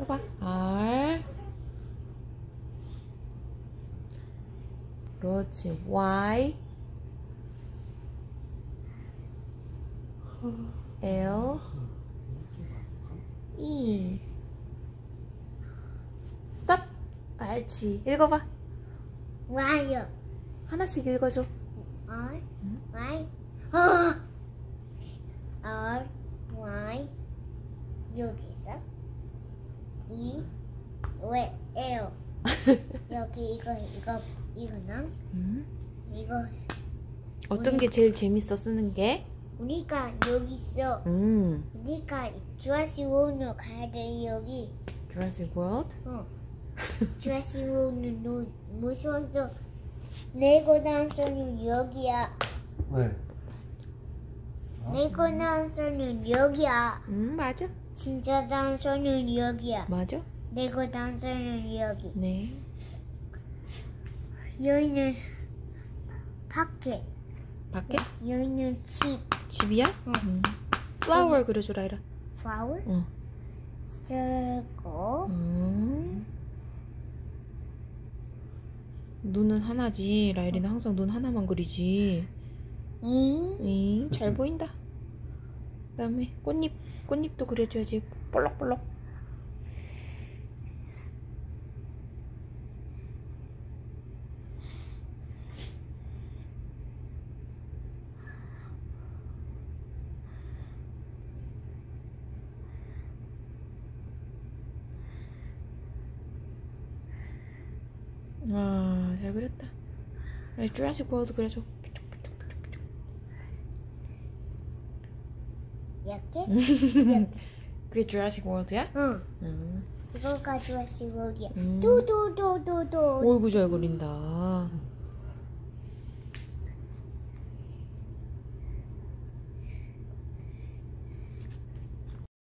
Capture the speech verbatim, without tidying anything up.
해봐. R. 그렇지. Y. L. E. 스톱. 옳지. 읽어봐. Y요. 하나씩 읽어줘. R, Y, 어! R, Y, 여기 있어. E, 왜, L. 여기 이거, 이거, 이거는, 음. 이거. 어떤 게 제일 재밌어 쓰는 게? 우리가 여기 있어. 음. 우리가 주라시 월드 가야 돼, 여기. Jurassic World? 어. 주라시 월드 무서워서 레고 단서는 여기야. 왜? 레고 단서는 여기야. 음, 맞아. 진짜 단서는 여기야. 맞아? 레고 단서는 여기. 네. 여기는 밖에. 밖에? 여기는 집. 집이야? 응. 음. Flower 그려줘, 라이라. flower. 응. circle. 음. 눈은 하나지. 라이리는 항상 눈 하나만 그리지. 이. 응, 잘 보인다. 그 다음에 꽃잎. 꽃잎도 그려줘야지. 볼록볼록. 와, 잘 그렸다. 주라식 월드 그려줘. 이렇게? 이렇게. 그게 주라식 월드야? 응. 응. 이거가 주라시 월드야. 음. 또또또또또. 어이구 잘 그린다.